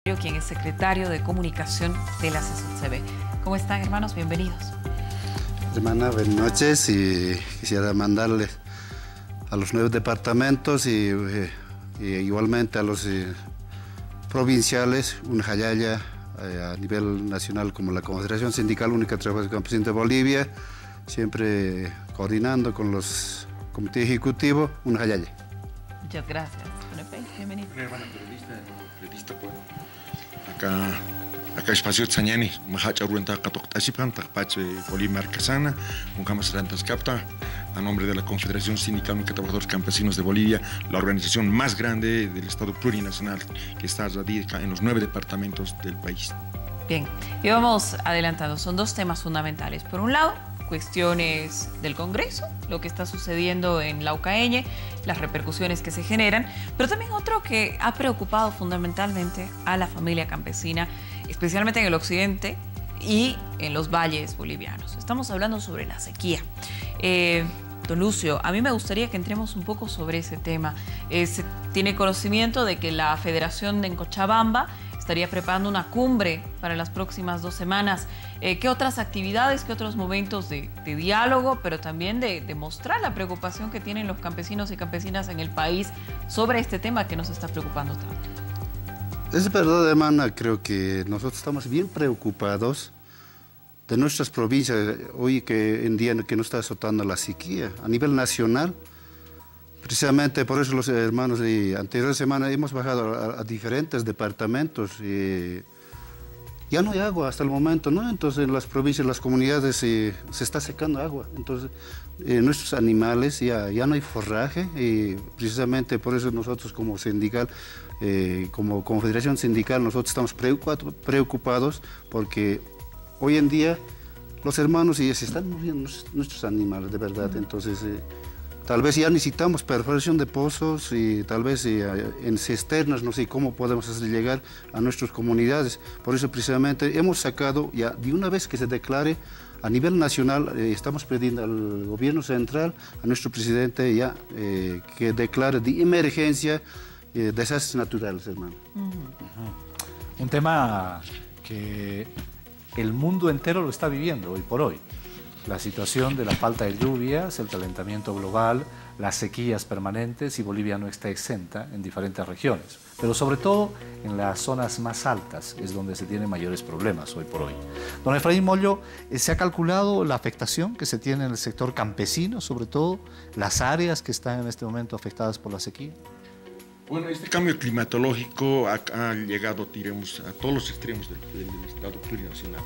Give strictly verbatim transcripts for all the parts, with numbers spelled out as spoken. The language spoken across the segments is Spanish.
quien es secretario de Comunicación de la CESUTCB. ¿Cómo están, hermanos? Bienvenidos. Hermana, buenas noches, y quisiera mandarles a los nueve departamentos y, y igualmente a los eh, provinciales un hayaya eh, a nivel nacional como la Confederación Sindical Única de Trabajadores Campesinos de Bolivia, siempre eh, coordinando con los comités ejecutivos, un hayaya. Muchas gracias. Bienvenido. Hermana periodista, periodista por acá. Acá espacio Tsañani, Mahacha Ruenta Katoktashipan, Tapache Bolívar Casana, un Camas Rantas Capta, a nombre de la Confederación Sindical Única de Trabajadores Campesinos de Bolivia, la organización más grande del Estado plurinacional que está radicada en los nueve departamentos del país. Bien, y vamos adelantando. Son dos temas fundamentales. Por un lado, cuestiones del Congreso, lo que está sucediendo en Laucaeñe, las repercusiones que se generan, pero también otro que ha preocupado fundamentalmente a la familia campesina, especialmente en el occidente y en los valles bolivianos. Estamos hablando sobre la sequía. Eh, don Lucio, a mí me gustaría que entremos un poco sobre ese tema. Eh, se tiene conocimiento de que la Federación de en Cochabamba estaría preparando una cumbre para las próximas dos semanas. Eh, ¿Qué otras actividades, qué otros momentos de, de diálogo, pero también de, de mostrar la preocupación que tienen los campesinos y campesinas en el país sobre este tema que nos está preocupando tanto? Es verdad, hermana, creo que nosotros estamos bien preocupados de nuestras provincias, hoy que en día que nos está azotando la sequía a nivel nacional. Precisamente por eso los hermanos de anterior semana hemos bajado a, a diferentes departamentos y ya no hay agua hasta el momento, ¿no? Entonces en las provincias, las comunidades eh, se está secando agua, entonces eh, nuestros animales ya, ya no hay forraje y precisamente por eso nosotros como sindical, eh, como confederación sindical, nosotros estamos preocupados porque hoy en día los hermanos ya se están muriendo nuestros animales, de verdad, entonces eh, tal vez ya necesitamos perforación de pozos y tal vez eh, en cisternas, no sé cómo podemos hacer llegar a nuestras comunidades. Por eso precisamente hemos sacado ya de una vez que se declare a nivel nacional, eh, estamos pidiendo al gobierno central, a nuestro presidente ya eh, que declare de emergencia eh, desastres naturales, hermano. Uh-huh. Uh-huh. Un tema que el mundo entero lo está viviendo hoy por hoy. La situación de la falta de lluvias, el calentamiento global, las sequías permanentes, y Bolivia no está exenta en diferentes regiones. Pero sobre todo en las zonas más altas es donde se tienen mayores problemas hoy por hoy. Don Efraín Mollo, ¿se ha calculado la afectación que se tiene en el sector campesino, sobre todo las áreas que están en este momento afectadas por la sequía? Bueno, este cambio climatológico ha, ha llegado, diremos, a todos los extremos del, del Estado plurinacional.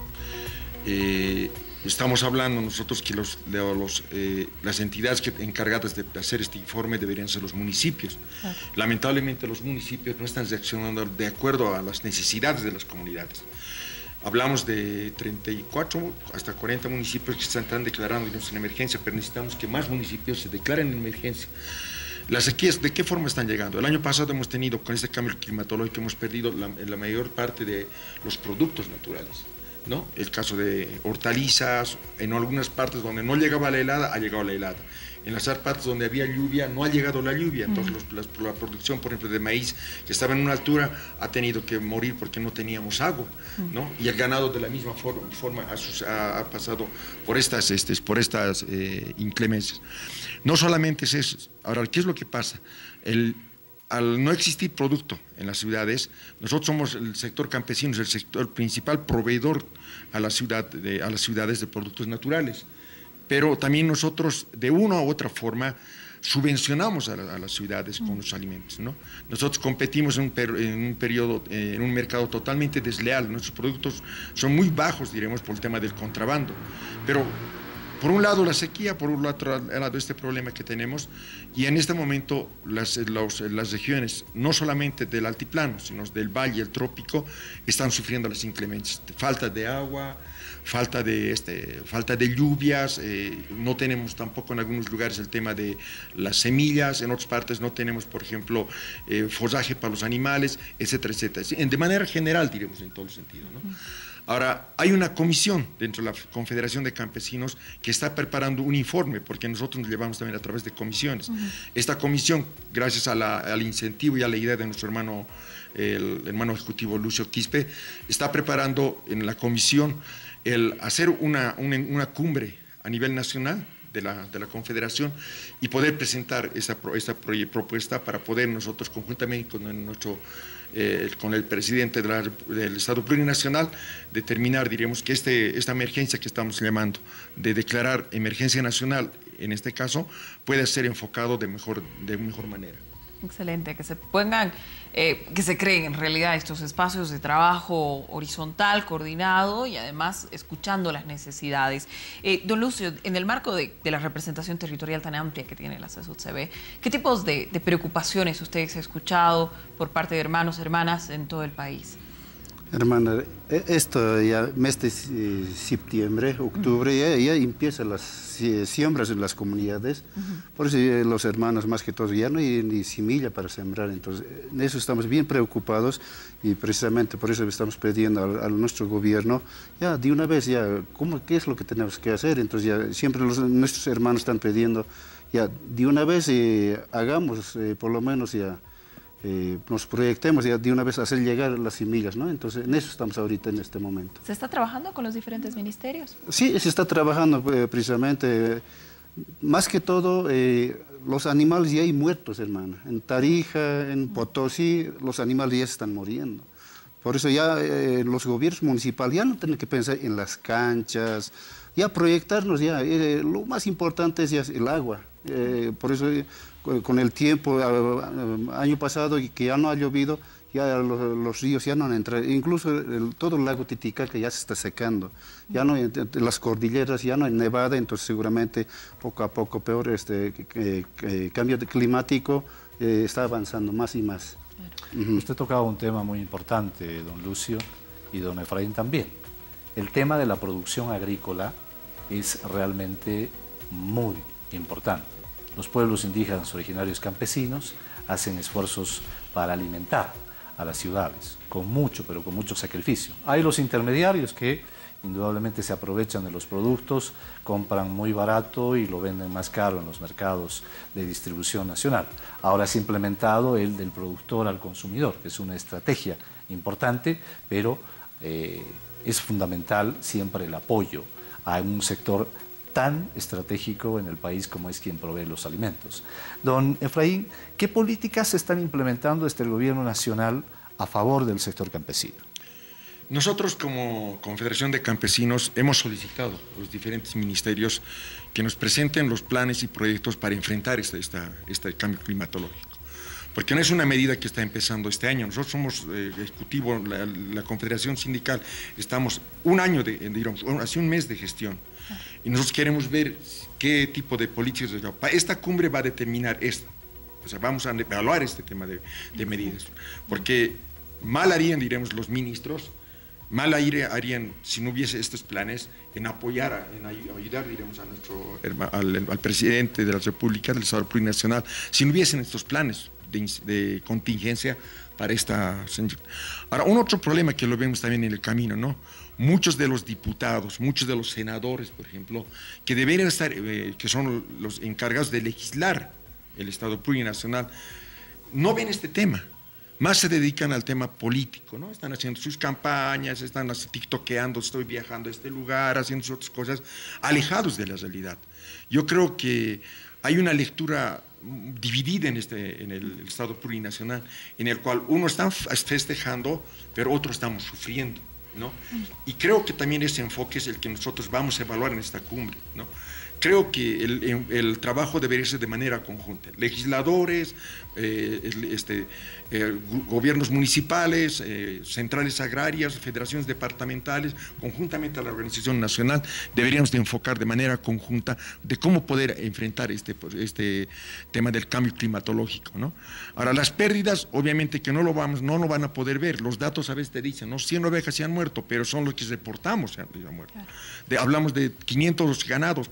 Eh, Estamos hablando nosotros que los, de los, eh, las entidades que, encargadas de hacer este informe deberían ser los municipios. Claro. Lamentablemente los municipios no están reaccionando de acuerdo a las necesidades de las comunidades. Hablamos de treinta y cuatro hasta cuarenta municipios que están declarando en emergencia, pero necesitamos que más municipios se declaren en emergencia. Las sequías, ¿de qué forma están llegando? El año pasado hemos tenido, con este cambio climatológico, hemos perdido la, la mayor parte de los productos naturales, ¿no? El caso de hortalizas, en algunas partes donde no llegaba la helada, ha llegado la helada. En las partes donde había lluvia, no ha llegado la lluvia. Entonces los, las, la producción, por ejemplo, de maíz, que estaba en una altura, ha tenido que morir porque no teníamos agua, ¿no? Y el ganado de la misma forma, forma ha, ha pasado por estas, este, por estas eh, inclemencias. No solamente es eso. Ahora, ¿qué es lo que pasa? El, Al no existir producto en las ciudades, nosotros somos el sector campesino, es el sector principal proveedor a, la ciudad de, a las ciudades de productos naturales, pero también nosotros de una u otra forma subvencionamos a, la, a las ciudades con los alimentos, ¿no? Nosotros competimos en un, per, en un periodo, eh, en un mercado totalmente desleal, nuestros productos son muy bajos, diremos, por el tema del contrabando, pero por un lado la sequía, por un otro lado este problema que tenemos, y en este momento las, los, las regiones, no solamente del altiplano, sino del valle, el trópico, están sufriendo las inclemencias, falta de agua, falta de, este, falta de lluvias, eh, no tenemos tampoco en algunos lugares el tema de las semillas, en otras partes no tenemos, por ejemplo, eh, forraje para los animales, etcétera, etcétera. De manera general, diremos, en todos los sentidos, ¿no? Ahora, hay una comisión dentro de la Confederación de Campesinos que está preparando un informe, porque nosotros nos llevamos también a través de comisiones. Uh-huh. Esta comisión, gracias a la, al incentivo y a la idea de nuestro hermano el hermano ejecutivo Lucio Quispe, está preparando en la comisión el hacer una, una, una cumbre a nivel nacional de la, de la Confederación y poder presentar esa, esa propuesta para poder nosotros conjuntamente con nuestro eh, con el presidente de la, del Estado Plurinacional determinar, diríamos, que este, esta emergencia que estamos llamando de declarar emergencia nacional, en este caso, puede ser enfocado de mejor, de mejor manera. Excelente, que se pongan, eh, que se creen en realidad estos espacios de trabajo horizontal, coordinado y además escuchando las necesidades. Eh, don Lucio, en el marco de, de la representación territorial tan amplia que tiene la C E S U T C B, ¿qué tipos de, de preocupaciones ustedes han escuchado por parte de hermanos, hermanas en todo el país? Hermana, esto ya mes de septiembre, octubre, ya, ya empiezan las siembras en las comunidades. Uh-huh. Por eso los hermanos, más que todo, ya no hay ni semilla para sembrar. Entonces, en eso estamos bien preocupados y precisamente por eso estamos pidiendo a, a nuestro gobierno, ya de una vez, ya, ¿cómo, ¿qué es lo que tenemos que hacer? Entonces, ya siempre los, nuestros hermanos están pidiendo, ya de una vez eh, hagamos, eh, por lo menos ya, Eh, nos proyectemos ya de una vez a hacer llegar las semillas, ¿no? Entonces, en eso estamos ahorita en este momento. ¿Se está trabajando con los diferentes ministerios? Sí, se está trabajando eh, precisamente. Eh, más que todo, eh, los animales ya hay muertos, hermana. En Tarija, en Potosí, los animales ya se están muriendo. Por eso ya eh, los gobiernos municipales ya no tienen que pensar en las canchas, ya proyectarnos ya. Eh, lo más importante es ya el agua. Eh, por eso eh, con el tiempo, año pasado que ya no ha llovido, ya los, los ríos ya no han entrado, incluso el, todo el lago Titicaca ya se está secando, ya no hay, las cordilleras ya no hay nevada, entonces seguramente poco a poco peor este eh, eh, cambio climático eh, está avanzando más y más. Claro. Uh-huh. Usted tocaba un tema muy importante, don Lucio, y don Efraín también. El tema de la producción agrícola es realmente muy importante. Los pueblos indígenas originarios campesinos hacen esfuerzos para alimentar a las ciudades, con mucho, pero con mucho sacrificio. Hay los intermediarios que indudablemente se aprovechan de los productos, compran muy barato y lo venden más caro en los mercados de distribución nacional. Ahora se ha implementado el del productor al consumidor, que es una estrategia importante, pero eh, es fundamental siempre el apoyo a un sector tan estratégico en el país como es quien provee los alimentos. Don Efraín, ¿qué políticas se están implementando desde el gobierno nacional a favor del sector campesino? Nosotros como Confederación de Campesinos hemos solicitado a los diferentes ministerios que nos presenten los planes y proyectos para enfrentar este, esta, este cambio climatológico. Porque no es una medida que está empezando este año. Nosotros somos eh, ejecutivo, la, la Confederación Sindical, estamos un año, de, digamos, hace un mes de gestión. Y nosotros queremos ver qué tipo de políticas. Esta cumbre va a determinar esto. O sea, vamos a evaluar este tema de, de medidas. Porque mal harían, diremos, los ministros, mal harían, si no hubiese estos planes, en apoyar, en ayudar, diremos, a nuestro, al, al presidente de la República, del Estado Plurinacional, si no hubiesen estos planes de, de contingencia para esta... Ahora, un otro problema que lo vemos también en el camino, ¿no? Muchos de los diputados, muchos de los senadores, por ejemplo, que deberían estar, eh, que son los encargados de legislar el Estado Plurinacional, no ven este tema, más se dedican al tema político, ¿no? Están haciendo sus campañas, están así, tiktokeando, estoy viajando a este lugar, haciendo otras cosas, alejados de la realidad. Yo creo que hay una lectura dividida en, este, en el Estado Plurinacional, en el cual uno está festejando, pero otros estamos sufriendo, ¿no? Y creo que también ese enfoque es el que nosotros vamos a evaluar en esta cumbre, ¿no? Creo que el, el trabajo debería ser de manera conjunta. Legisladores, eh, este, eh, gobiernos municipales, eh, centrales agrarias, federaciones departamentales, conjuntamente a la Organización Nacional, deberíamos de enfocar de manera conjunta de cómo poder enfrentar este, este tema del cambio climatológico, ¿no? Ahora, las pérdidas, obviamente que no lo, vamos, no lo van a poder ver. Los datos a veces te dicen, ¿no? cien ovejas se han muerto, pero son los que reportamos se han, se han muerto. De, hablamos de quinientos ganados que se han muerto,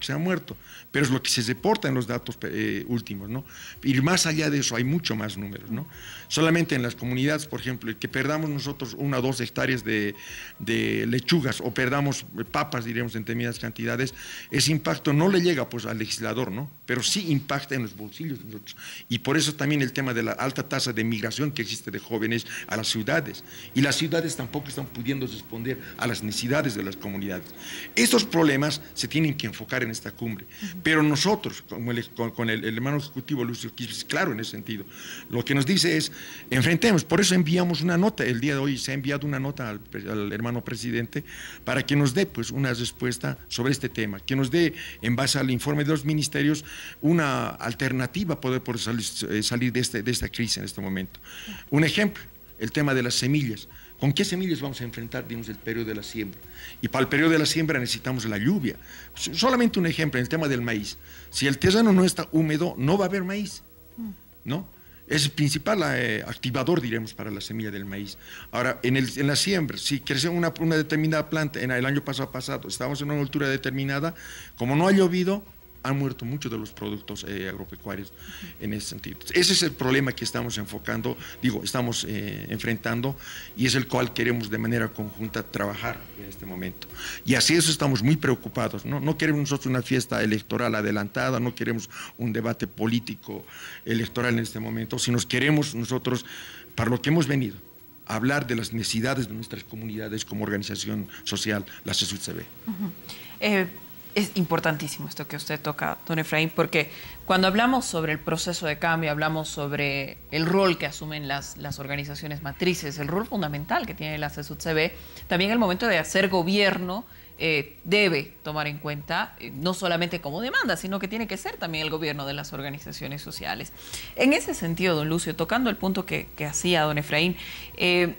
muerto, pero es lo que se reporta en los datos eh, últimos, ¿no? Y más allá de eso hay mucho más números, ¿no? Solamente en las comunidades, por ejemplo, que perdamos nosotros una o dos hectáreas de, de lechugas o perdamos papas, diríamos, en determinadas cantidades, ese impacto no le llega pues al legislador, ¿no? Pero sí impacta en los bolsillos de nosotros. Y por eso también el tema de la alta tasa de migración que existe de jóvenes a las ciudades. Y las ciudades tampoco están pudiendo responder a las necesidades de las comunidades. Estos problemas se tienen que enfocar en esta cumbre. Pero nosotros, como el, con, con el, el hermano ejecutivo Lucio Quispe, es claro en ese sentido, lo que nos dice es, enfrentemos, por eso enviamos una nota, el día de hoy se ha enviado una nota al, al hermano presidente para que nos dé pues una respuesta sobre este tema, que nos dé, en base al informe de los ministerios, una alternativa para poder, poder salir, salir de, este, de esta crisis en este momento. Un ejemplo, el tema de las semillas. ¿Con qué semillas vamos a enfrentar, digamos, el periodo de la siembra? Y para el periodo de la siembra necesitamos la lluvia. Solamente un ejemplo, en el tema del maíz. Si el terreno no está húmedo, no va a haber maíz, ¿no? Es el principal eh, activador, diremos, para la semilla del maíz. Ahora, en, el, en la siembra, si crece una, una determinada planta, en el año pasado, pasado, estábamos en una altura determinada, como no ha llovido, han muerto muchos de los productos eh, agropecuarios en ese sentido. Ese es el problema que estamos enfocando, digo, estamos eh, enfrentando y es el cual queremos de manera conjunta trabajar en este momento. Y así eso estamos muy preocupados, ¿no? No queremos nosotros una fiesta electoral adelantada, no queremos un debate político electoral en este momento, sino queremos nosotros, para lo que hemos venido, hablar de las necesidades de nuestras comunidades como organización social, la C E S U T C B. Uh-huh. eh, Es importantísimo esto que usted toca, don Efraín, porque cuando hablamos sobre el proceso de cambio, hablamos sobre el rol que asumen las, las organizaciones matrices, el rol fundamental que tiene la C E S U T C B, también el momento de hacer gobierno eh, debe tomar en cuenta, eh, no solamente como demanda, sino que tiene que ser también el gobierno de las organizaciones sociales. En ese sentido, don Lucio, tocando el punto que, que hacía don Efraín, eh,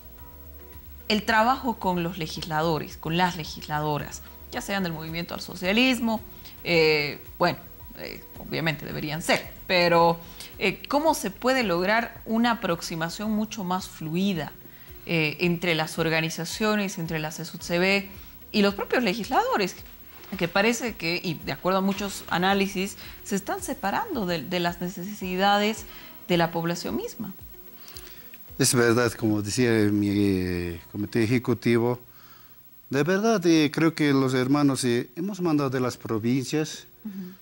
el trabajo con los legisladores, con las legisladoras, ya sean del movimiento al socialismo, eh, bueno, eh, obviamente deberían ser, pero eh, ¿cómo se puede lograr una aproximación mucho más fluida eh, entre las organizaciones, entre la C E S U T C B y los propios legisladores? Que parece que, y de acuerdo a muchos análisis, se están separando de, de las necesidades de la población misma. Es verdad, como decía mi eh, comité ejecutivo, de verdad, eh, creo que los hermanos eh, hemos mandado de las provincias uh-huh.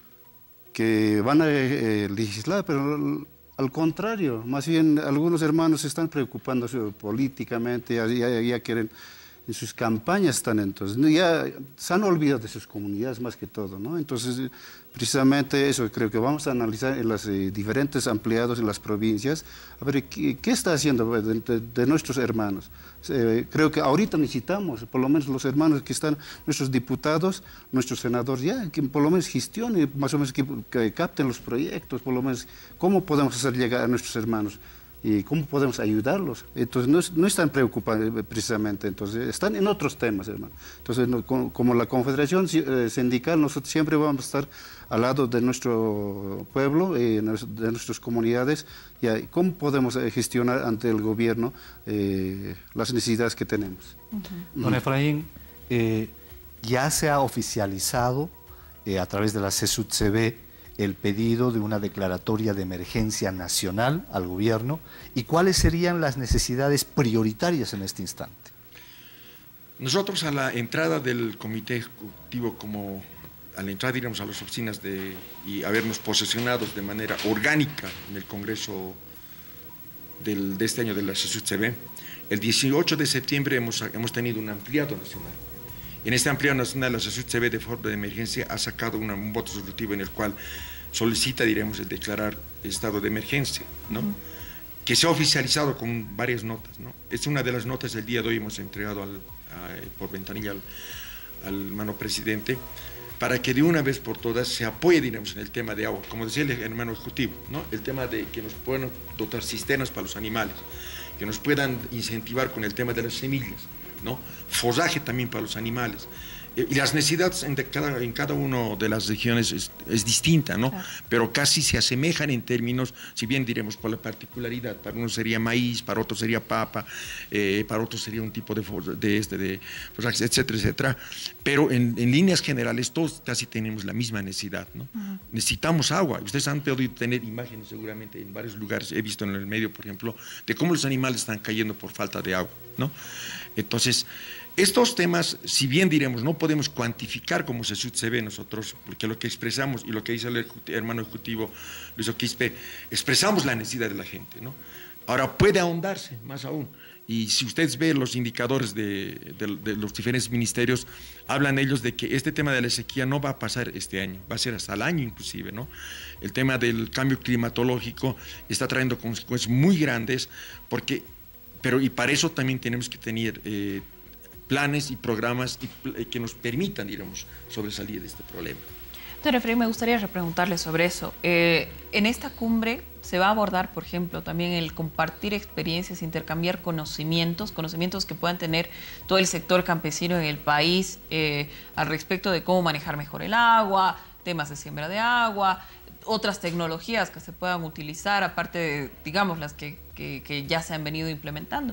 que van a eh, legislar, pero al contrario, más bien algunos hermanos se están preocupando políticamente, ya, ya, ya quieren, en sus campañas están entonces, ya se han olvidado de sus comunidades más que todo, ¿no? Entonces, precisamente eso creo que vamos a analizar en los eh, diferentes ampliados en las provincias, a ver qué, qué está haciendo de, de, de nuestros hermanos. Eh, creo que ahorita necesitamos, por lo menos los hermanos que están, nuestros diputados, nuestros senadores, ya que por lo menos gestionen, más o menos que, que capten los proyectos, por lo menos cómo podemos hacer llegar a nuestros hermanos y cómo podemos ayudarlos. Entonces no, no están preocupados precisamente, entonces están en otros temas, hermano. Entonces no, como, como la Confederación Sindical, nosotros siempre vamos a estar al lado de nuestro pueblo, eh, de nuestras comunidades, y cómo podemos gestionar ante el gobierno eh, las necesidades que tenemos. Uh-huh. Don Efraín, eh, ya se ha oficializado eh, a través de la C E S U T C B el pedido de una declaratoria de emergencia nacional al gobierno, y cuáles serían las necesidades prioritarias en este instante. Nosotros a la entrada del comité ejecutivo, como a la entrada, digamos, a las oficinas de, y habernos posesionados de manera orgánica en el Congreso del, de este año de la C E S U T C B, el dieciocho de septiembre hemos, hemos tenido un ampliado nacional. En este ampliado nacional, la C E S U T C B de forma de emergencia ha sacado una, un voto resolutivo en el cual solicita, diremos, el declarar estado de emergencia, ¿no? Uh-huh. Que se ha oficializado con varias notas, ¿no? Es una de las notas del día de hoy hemos entregado al, a, por ventanilla al, al hermano presidente, para que de una vez por todas se apoye, diremos, en el tema de agua, como decía el hermano ejecutivo, ¿no? El tema de que nos puedan dotar cisternas para los animales, que nos puedan incentivar con el tema de las semillas, ¿no? Forraje también para los animales, y las necesidades en, de cada, en cada una de las regiones es, es distinta, ¿no? Claro. Pero casi se asemejan en términos, si bien diremos por la particularidad, para uno sería maíz, para otro sería papa, eh, para otro sería un tipo de, de, este, de etcétera, etcétera, pero en, en líneas generales todos casi tenemos la misma necesidad, ¿no? Uh-huh. Necesitamos agua. Ustedes han podido tener imágenes seguramente en varios lugares, he visto en el medio, por ejemplo, de cómo los animales están cayendo por falta de agua, ¿no? Entonces, estos temas, si bien diremos, no podemos cuantificar como se, se ve nosotros, porque lo que expresamos y lo que dice el hermano ejecutivo Luis Oquispe, expresamos la necesidad de la gente, ¿no? Ahora puede ahondarse más aún, y si ustedes ven los indicadores de, de, de los diferentes ministerios, hablan ellos de que este tema de la sequía no va a pasar este año, va a ser hasta el año inclusive, ¿no? El tema del cambio climatológico está trayendo consecuencias muy grandes, porque, pero y para eso también tenemos que tener eh, planes y programas y, que nos permitan, digamos, sobresalir de este problema. Doctor Efraín, me gustaría repreguntarle sobre eso. Eh, en esta cumbre se va a abordar, por ejemplo, también el compartir experiencias, intercambiar conocimientos, conocimientos que puedan tener todo el sector campesino en el país eh, al respecto de cómo manejar mejor el agua, temas de siembra de agua, otras tecnologías que se puedan utilizar, aparte de, digamos, las que, que, que ya se han venido implementando.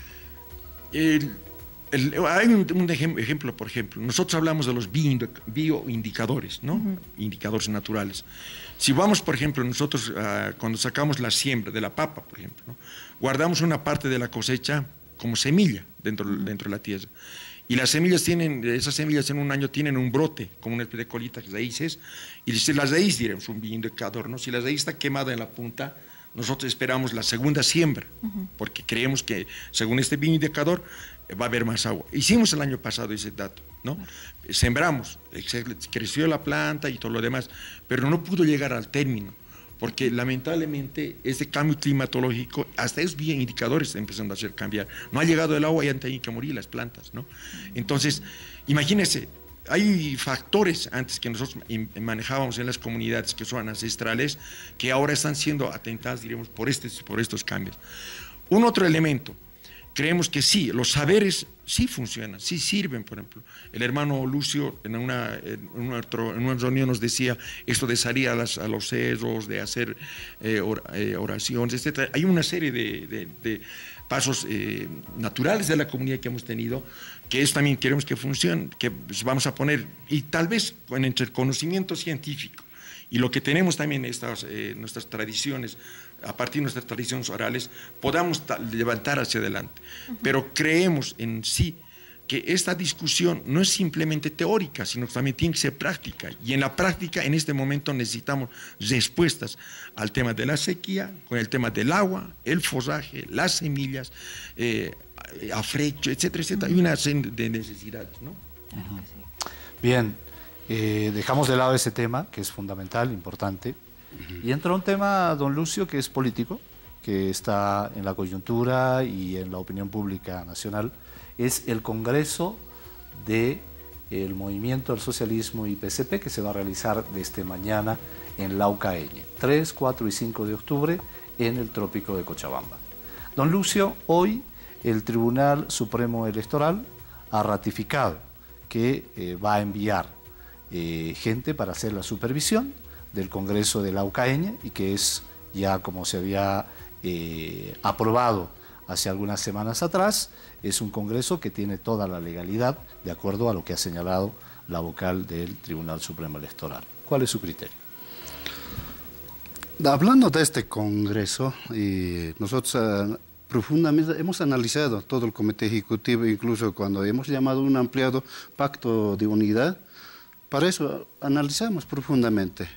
El... El, hay un, un ejemplo, por ejemplo, nosotros hablamos de los bioindicadores, ¿no? Uh-huh. Indicadores naturales. Si vamos, por ejemplo, nosotros uh, cuando sacamos la siembra de la papa, por ejemplo, ¿no? Guardamos una parte de la cosecha como semilla dentro, uh-huh. dentro de la tierra. Y las semillas tienen, esas semillas en un año tienen un brote, como una especie de colitas, raíces, y si las raíces, diremos, un bioindicador, ¿no? Si la raíz está quemada en la punta, nosotros esperamos la segunda siembra, uh-huh. porque creemos que, según este bioindicador, va a haber más agua. Hicimos el año pasado ese dato, ¿no? Claro. Sembramos, creció la planta y todo lo demás, pero no pudo llegar al término, porque lamentablemente este cambio climatológico, hasta esos bioindicadores están empezando a hacer cambiar. No ha llegado el agua y han tenido que morir las plantas, ¿no? Entonces, imagínense, hay factores antes que nosotros manejábamos en las comunidades que son ancestrales, que ahora están siendo atentadas, diremos, por, este, por estos cambios. Un otro elemento, creemos que sí, los saberes sí funcionan, sí sirven. Por ejemplo, el hermano Lucio en una, en una, en una reunión nos decía esto de salir a, las, a los cerros, de hacer eh, or, eh, oraciones, etcétera. Hay una serie de, de, de pasos eh, naturales de la comunidad que hemos tenido, que eso también queremos que funcione, que vamos a poner, y tal vez con, entre el conocimiento científico y lo que tenemos también estas, eh, nuestras tradiciones, a partir de nuestras tradiciones orales, podamos levantar hacia adelante. Uh-huh. Pero creemos en sí que esta discusión no es simplemente teórica, sino que también tiene que ser práctica. Y en la práctica, en este momento, necesitamos respuestas al tema de la sequía, con el tema del agua, el forraje, las semillas, eh, afrecho, etcétera, etcétera. Uh-huh. Hay una serie de necesidades, ¿no? Uh-huh. Bien, eh, dejamos de lado ese tema, que es fundamental, importante. Y entra un tema, don Lucio, que es político, que está en la coyuntura y en la opinión pública nacional, es el Congreso del Movimiento del Socialismo y P C P, que se va a realizar desde mañana en Laucaeñe, tres, cuatro y cinco de octubre, en el Trópico de Cochabamba. Don Lucio, hoy el Tribunal Supremo Electoral ha ratificado que eh, va a enviar eh, gente para hacer la supervisión del Congreso de Laucaeñe, y que es ya como se había eh, aprobado hace algunas semanas atrás, es un Congreso que tiene toda la legalidad de acuerdo a lo que ha señalado la vocal del Tribunal Supremo Electoral. ¿Cuál es su criterio? Hablando de este Congreso, y nosotros uh, profundamente hemos analizado todo el Comité Ejecutivo, incluso cuando hemos llamado un ampliado pacto de unidad, para eso analizamos profundamente.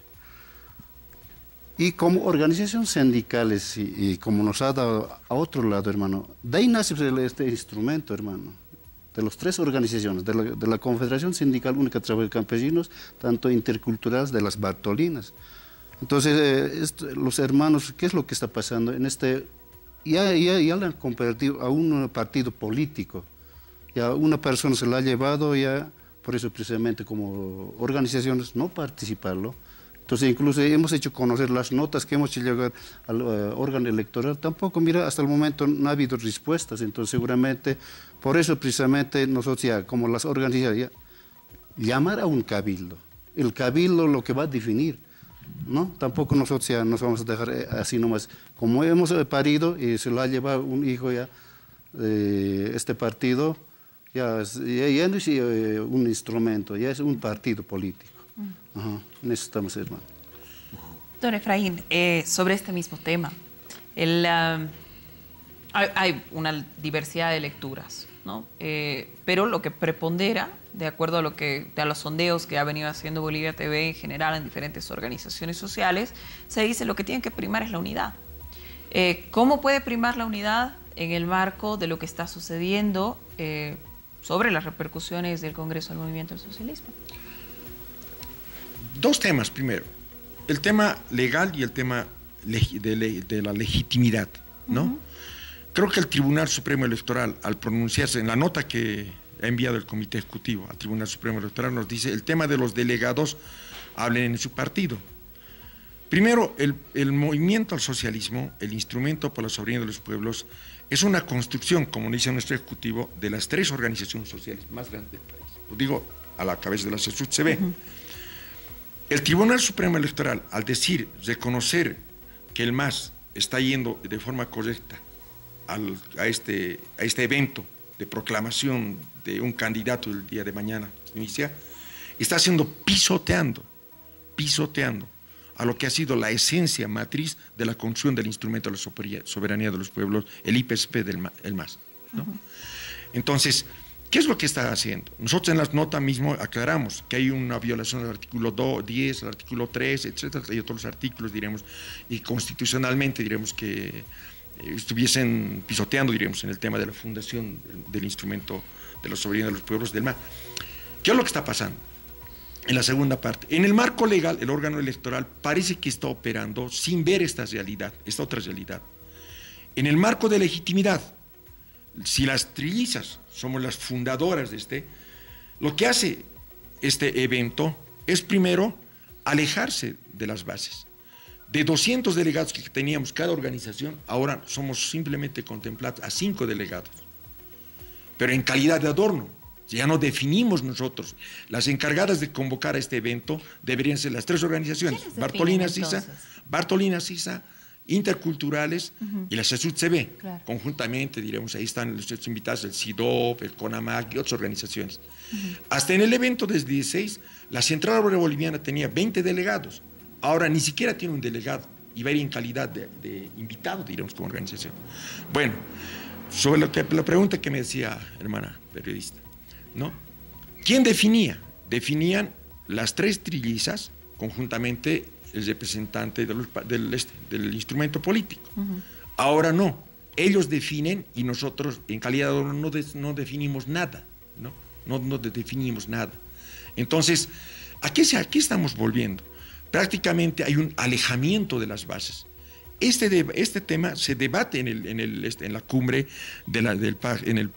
Y como organizaciones sindicales, y, y como nos ha dado a otro lado, hermano, de ahí nace este instrumento, hermano, de las tres organizaciones, de la, de la Confederación Sindical Única de Trabajadores Campesinos, tanto interculturales de las Bartolinas. Entonces, eh, esto, los hermanos, ¿qué es lo que está pasando? En este, ya, ya, ya le han convertido a un partido político, ya una persona se la ha llevado, ya por eso precisamente como organizaciones no participarlo. Entonces, incluso hemos hecho conocer las notas que hemos hecho llegar al uh, órgano electoral. Tampoco, mira, hasta el momento no ha habido respuestas. Entonces, seguramente, por eso precisamente nosotros ya, como las organizaciones, ya, llamar a un cabildo. El cabildo lo que va a definir, ¿no? Tampoco nosotros ya nos vamos a dejar así nomás. Como hemos parido y se lo ha llevado un hijo ya, eh, este partido, ya, es, ya, ya no es eh, un instrumento, ya es un partido político. Ajá, en eso estamos, hermano. Don Efraín, eh, sobre este mismo tema, el, uh, hay, hay una diversidad de lecturas, ¿no? Eh, pero lo que prepondera, de acuerdo a, lo que, a los sondeos que ha venido haciendo Bolivia T V en general en diferentes organizaciones sociales, se dice lo que tiene que primar es la unidad. Eh, ¿Cómo puede primar la unidad en el marco de lo que está sucediendo eh, sobre las repercusiones del Congreso del Movimiento del Socialismo? Dos temas, primero. El tema legal y el tema de, le de la legitimidad, ¿no? Uh-huh. Creo que el Tribunal Supremo Electoral, al pronunciarse en la nota que ha enviado el Comité Ejecutivo al Tribunal Supremo Electoral, nos dice el tema de los delegados, hablen en su partido. Primero, el, el movimiento al socialismo, el instrumento para la soberanía de los pueblos, es una construcción, como dice nuestro Ejecutivo, de las tres organizaciones sociales más grandes del país. Lo digo a la cabeza de la C E S U T C B. Uh-huh. El Tribunal Supremo Electoral, al decir, reconocer que el M A S está yendo de forma correcta al, a, este, a este evento de proclamación de un candidato el día de mañana que inicia, está haciendo pisoteando, pisoteando a lo que ha sido la esencia matriz de la construcción del instrumento de la soberanía de los pueblos, el I P S P del M A S, ¿no? Uh-huh. Entonces, ¿qué es lo que está haciendo? Nosotros en las notas mismo aclaramos que hay una violación del artículo diez, el artículo tres, etcétera, y otros artículos, diremos, y constitucionalmente, diremos que estuviesen pisoteando, diremos, en el tema de la fundación del, del instrumento de la soberanía de los pueblos del M A S. ¿Qué es lo que está pasando? En la segunda parte, en el marco legal, el órgano electoral parece que está operando sin ver esta realidad, esta otra realidad. En el marco de legitimidad, si las trillizas somos las fundadoras de este, lo que hace este evento es primero alejarse de las bases. De doscientos delegados que teníamos cada organización, ahora somos simplemente contemplados a cinco delegados, pero en calidad de adorno. Ya no definimos nosotros. Las encargadas de convocar a este evento deberían ser las tres organizaciones, Bartolina Sisa, Bartolina Sisa, Interculturales uh-huh. y la C E S U T C B. Claro. Conjuntamente, diremos, ahí están los invitados, el SIDOP, el CONAMAC y otras organizaciones. Uh-huh. Hasta en el evento del dieciséis, la Central Obrera Boliviana tenía veinte delegados. Ahora ni siquiera tiene un delegado y va a ir en calidad de, de invitado, diremos, como organización. Bueno, sobre lo que, la pregunta que me decía, hermana periodista, ¿no? ¿Quién definía? Definían las tres trillizas, conjuntamente el representante de los, del, este, del instrumento político. Uh-huh. Ahora no, ellos definen y nosotros en calidad de no, de, no definimos nada, ¿no? No, no definimos nada. Entonces, ¿a qué, ¿a qué estamos volviendo? Prácticamente hay un alejamiento de las bases. Este, de, este tema se debate en, el, en, el, este, en la cumbre, de la, del, en, el,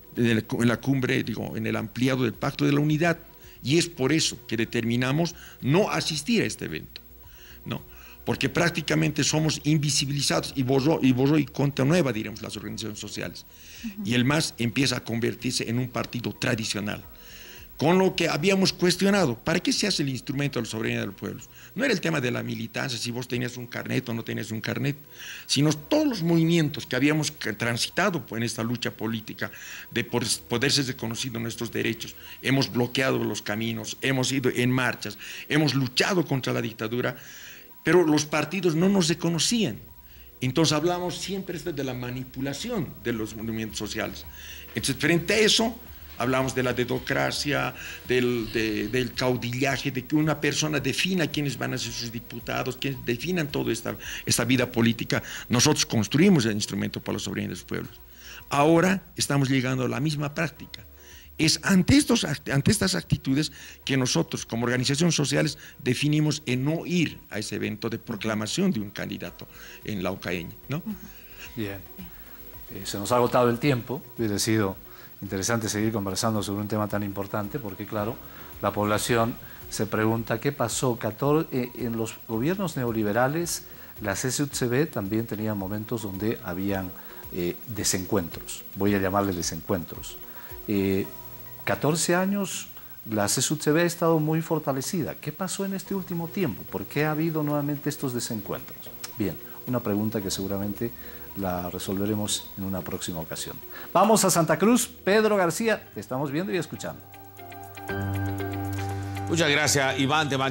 en la cumbre, digo, en el ampliado del Pacto de la Unidad, y es por eso que determinamos no asistir a este evento, ¿no? Porque prácticamente somos invisibilizados y borró y, borró y cuenta nueva, diremos, las organizaciones sociales. Uh-huh. Y el M A S empieza a convertirse en un partido tradicional. Con lo que habíamos cuestionado, ¿para qué se hace el instrumento de la soberanía de los pueblos? No era el tema de la militancia, si vos tenías un carnet o no tenías un carnet, sino todos los movimientos que habíamos transitado en esta lucha política de poder ser reconocidos nuestros derechos. Hemos bloqueado los caminos, hemos ido en marchas, hemos luchado contra la dictadura, pero los partidos no nos reconocían. Entonces hablamos siempre de la manipulación de los movimientos sociales. Entonces, frente a eso, hablamos de la dedocracia, del, de, del caudillaje, de que una persona defina quiénes van a ser sus diputados, quiénes definan toda esta, esta vida política. Nosotros construimos el instrumento para la soberanía de los pueblos. Ahora estamos llegando a la misma práctica. Es ante, estos, ante estas actitudes que nosotros, como organizaciones sociales, definimos en no ir a ese evento de proclamación de un candidato en Laucaeña, ¿no? Bien. Eh, se nos ha agotado el tiempo, hubiera sido interesante seguir conversando sobre un tema tan importante porque, claro, la población se pregunta qué pasó. catorce, en los gobiernos neoliberales, la C E S U T C B también tenía momentos donde habían eh, desencuentros, voy a llamarle desencuentros. Eh, catorce años la C E S U T C B ha estado muy fortalecida. ¿Qué pasó en este último tiempo? ¿Por qué ha habido nuevamente estos desencuentros? Bien, una pregunta que seguramente la resolveremos en una próxima ocasión. Vamos a Santa Cruz. Pedro García, te estamos viendo y escuchando. Muchas gracias, Iván. Te